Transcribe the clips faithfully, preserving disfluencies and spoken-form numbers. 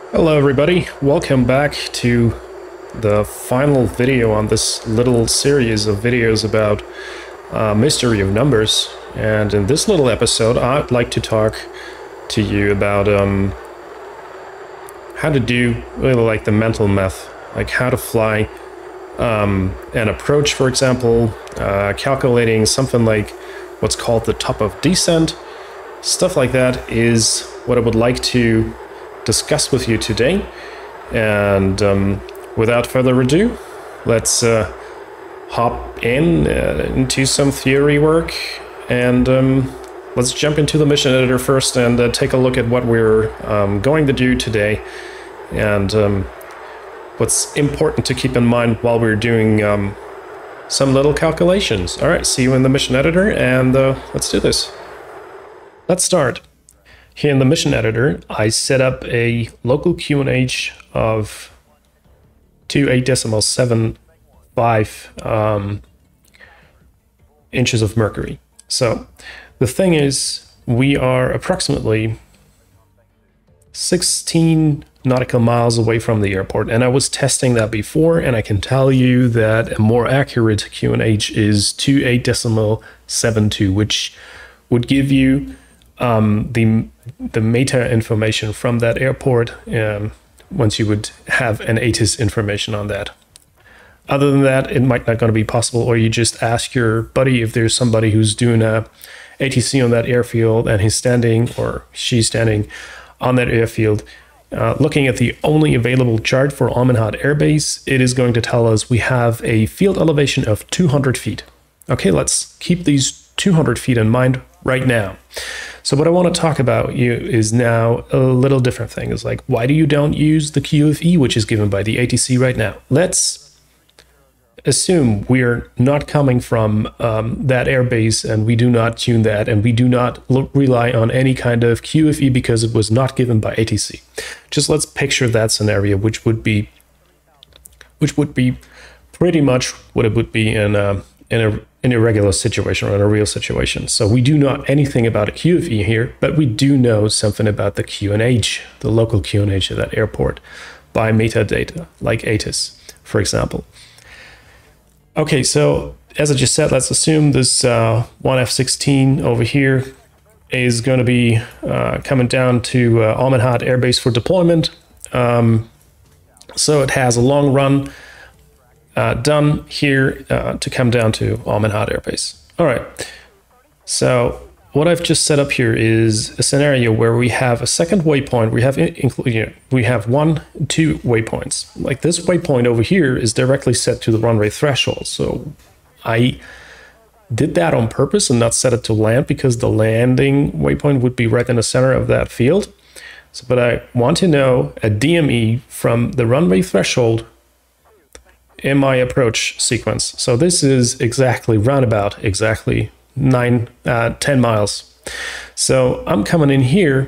Hello everybody, welcome back to the final video on this little series of videos about uh, mystery of numbers. And in this little episode I'd like to talk to you about um, how to do really like the mental math, like how to fly um, an approach, for example, uh, calculating something like what's called the top of descent. Stuff like that is what I would like to discuss with you today. And um, without further ado, let's uh, hop in uh, into some theory work, and um, let's jump into the mission editor first and uh, take a look at what we're um, going to do today and um, what's important to keep in mind while we're doing um, some little calculations. All right, see you in the mission editor, and uh, let's do this. Let's start. Here in the mission editor, I set up a local Q N H of two eight decimal seven five um, inches of mercury. So the thing is, we are approximately sixteen nautical miles away from the airport, and I was testing that before, and I can tell you that a more accurate Q N H is two eight decimal seven two, which would give you Um, the the meta information from that airport um, once you would have an A T I S information on that. Other than that, it might not going to be possible, or you just ask your buddy if there's somebody who's doing a A T C on that airfield and he's standing or she's standing on that airfield. Uh, looking at the only available chart for Almenhad Air Base, it is going to tell us we have a field elevation of two hundred feet. Okay, let's keep these two hundred feet in mind right now. So what I want to talk about you is now a little different thing. It's like, why do you don't use the Q F E, which is given by the A T C right now? Let's assume we're not coming from um, that airbase, and we do not tune that, and we do not rely on any kind of Q F E because it was not given by A T C. Just let's picture that scenario, which would be, which would be pretty much what it would be in a, in a in a regular situation or in a real situation. So we do not know anything about a Q F E here, but we do know something about the Q N H, the local Q N H of that airport, by metadata, like A T I S, for example. Okay, so as I just said, let's assume this uh, one F sixteen over here is going to be uh, coming down to uh, Almenhad Air Base for deployment. Um, so it has a long run Uh, done here uh, to come down to Almenhad Air Base. All right, so what I've just set up here is a scenario where we have a second waypoint. We have you know, we have one, two waypoints. Like this waypoint over here is directly set to the runway threshold. So I did that on purpose and not set it to land because the landing waypoint would be right in the center of that field. So, but I want to know a D M E from the runway threshold in my approach sequence. So this is exactly roundabout, exactly nine, uh, ten miles. So I'm coming in here,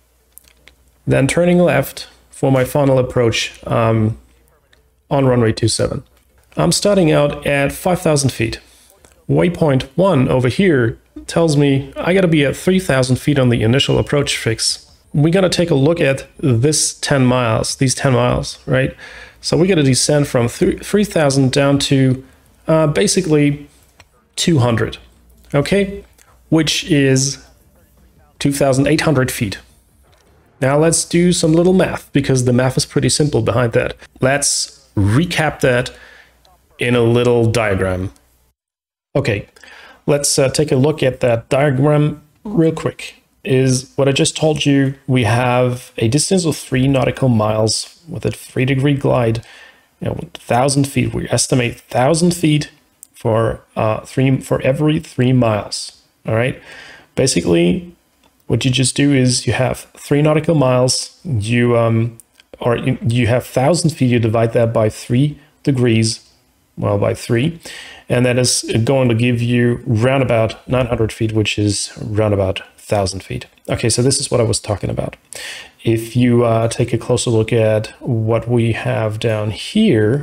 then turning left for my final approach um, on runway two seven. I'm starting out at five thousand feet. Waypoint one over here tells me I gotta be at three thousand feet on the initial approach fix. We gotta take a look at this ten miles, these ten miles, right? So we got to descend from three thousand down to uh, basically two hundred, okay? Which is two thousand eight hundred feet. Now let's do some little math, because the math is pretty simple behind that. Let's recap that in a little diagram. Okay, let's uh, take a look at that diagram real quick. Is what I just told you, we have a distance of three nautical miles with a three degree glide, you know, one thousand feet. We estimate one thousand feet for uh, three for every three miles. All right. Basically, what you just do is you have three nautical miles. You um, or you, you have one thousand feet. You divide that by three degrees. Well, by three, and that is going to give you roundabout nine hundred feet, which is roundabout thousand feet. Okay, so this is what I was talking about. If you uh, take a closer look at what we have down here,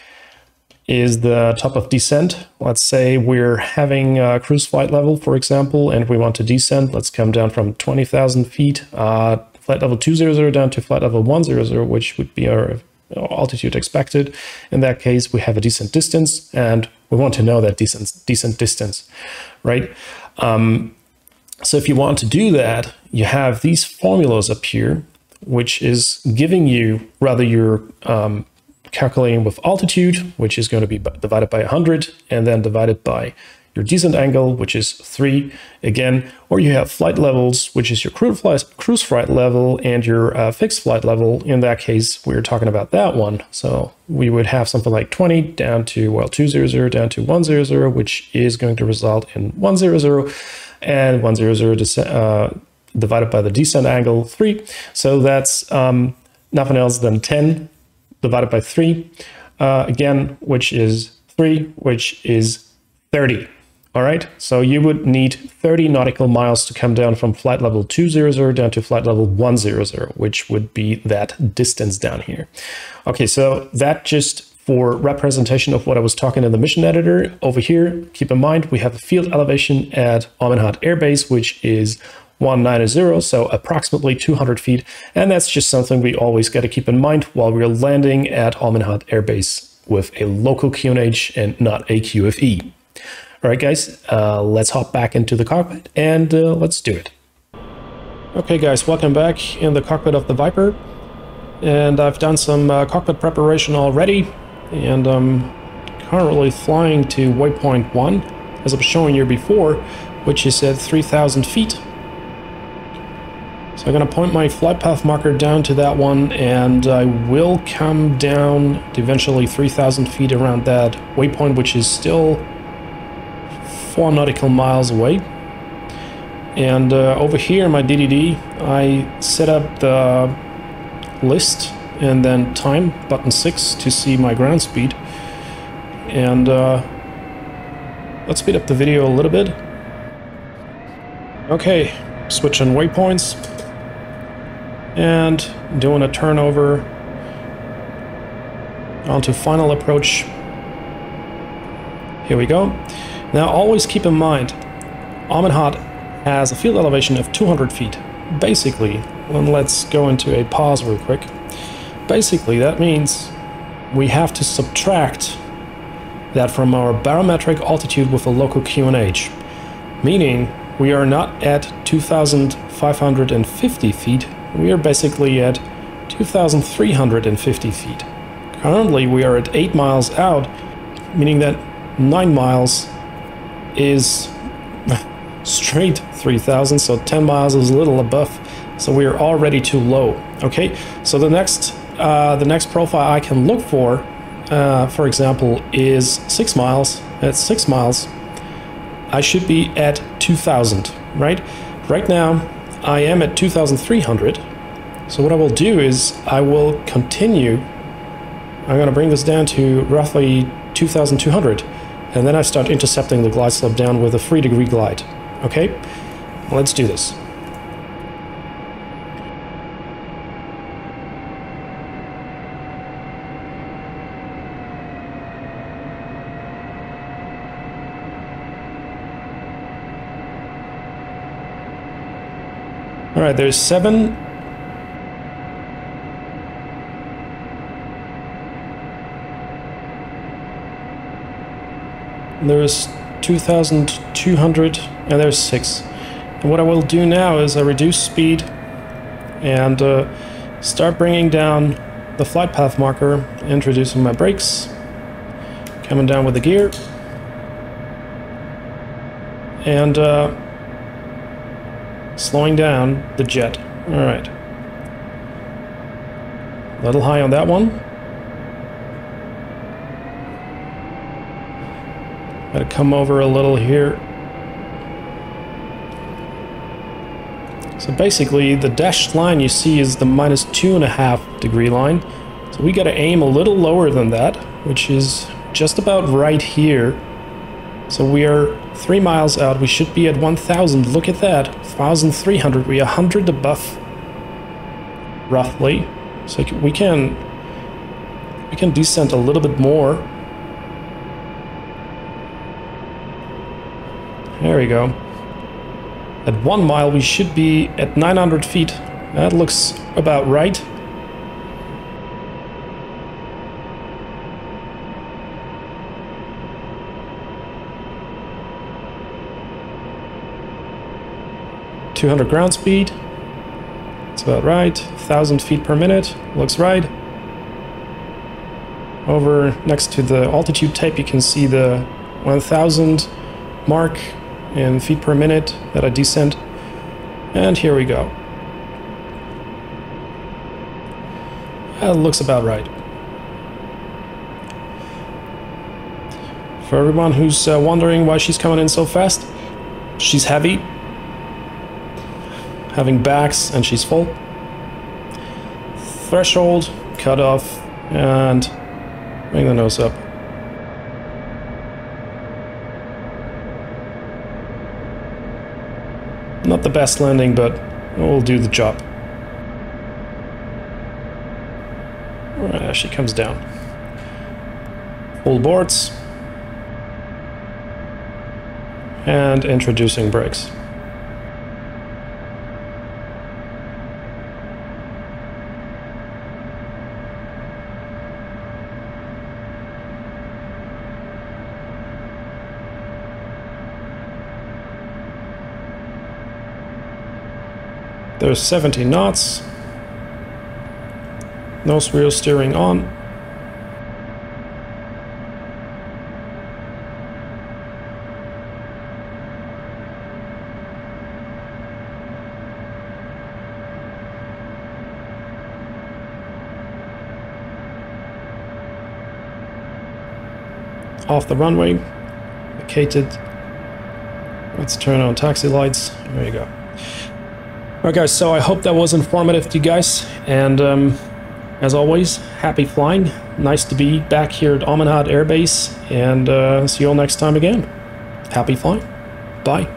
is the top of descent. Let's say we're having a cruise flight level, for example, and we want to descend. Let's come down from twenty thousand feet uh, flight level two hundred down to flight level one hundred, which would be our altitude expected. In that case, we have a decent distance, and we want to know that decent, decent distance, right? Um, so if you want to do that, you have these formulas up here, which is giving you, rather you're um, calculating with altitude, which is going to be divided by one hundred, and then divided by your descent angle, which is three again, or you have flight levels, which is your cruise flight, cruise flight level and your uh, fixed flight level. In that case, we're talking about that one. So we would have something like twenty down to, well, two hundred down to one hundred, which is going to result in one hundred, and one hundred uh, divided by the descent angle, three. So that's um, nothing else than ten divided by three, uh, again, which is three, which is thirty. All right, so you would need thirty nautical miles to come down from flight level two hundred down to flight level one hundred, which would be that distance down here. Okay, so that just for representation of what I was talking in the mission editor. Over here, keep in mind, we have a field elevation at Amenhot Air Base, which is one ninety, so approximately two hundred feet. And that's just something we always got to keep in mind while we're landing at Amenhot Air Base with a local Q N H and not a Q F E. All right, guys, uh, let's hop back into the cockpit and uh, let's do it. Okay, guys, welcome back in the cockpit of the Viper. And I've done some uh, cockpit preparation already, and I'm currently flying to waypoint one, as I was showing you before, which is at three thousand feet. So I'm going to point my flight path marker down to that one, and I will come down to eventually three thousand feet around that waypoint, which is still four nautical miles away. And uh, over here in my D D D, I set up the list and then time, button six, to see my ground speed. And uh, let's speed up the video a little bit. Okay, switch on waypoints and doing a turnover onto final approach. Here we go. Now always keep in mind, Amenhot has a field elevation of two hundred feet. Basically, and let's go into a pause real quick. Basically, that means we have to subtract that from our barometric altitude with a local Q N H, meaning we are not at two thousand five hundred fifty feet, we are basically at two thousand three hundred fifty feet. Currently, we are at eight miles out, meaning that nine miles is straight three thousand, so ten miles is a little above, so we are already too low. Okay, so the next uh, the next profile I can look for, uh, for example, is six miles. At six miles, I should be at two thousand, right? Right now, I am at two thousand three hundred. So what I will do is I will continue. I'm going to bring this down to roughly two thousand two hundred. And then I start intercepting the glide slope down with a three degree glide. Okay, let's do this. All right, there's seven. There's two thousand two hundred, and there's six. And what I will do now is I reduce speed and uh, start bringing down the flight path marker, introducing my brakes, coming down with the gear, and uh, slowing down the jet. All right. A little high on that one. Got to come over a little here. So basically, the dashed line you see is the minus two and a half degree line. So we got to aim a little lower than that, which is just about right here. So we are three miles out. We should be at one thousand. Look at that, one thousand three hundred. We are one hundred above, roughly. So we can we can descend a little bit more. There we go. At one mile, we should be at nine hundred feet. That looks about right. two hundred ground speed. That's about right. one thousand feet per minute. Looks right. Over next to the altitude tape, you can see the one thousand mark in feet per minute that I descend. And here we go. That looks about right. For everyone who's uh, wondering why she's coming in so fast, she's heavy, having backs, and she's full. Threshold, cut off, and bring the nose up. Not the best landing, but it will do the job. Uh, she comes down. Full boards. And introducing brakes. There's seventy knots. Nose wheel steering on. Off the runway. Vacated. Let's turn on taxi lights. There you go. Alright guys, so I hope that was informative to you guys, and um, as always, happy flying. Nice to be back here at Amanhat Air Base, and uh, see you all next time again. Happy flying. Bye.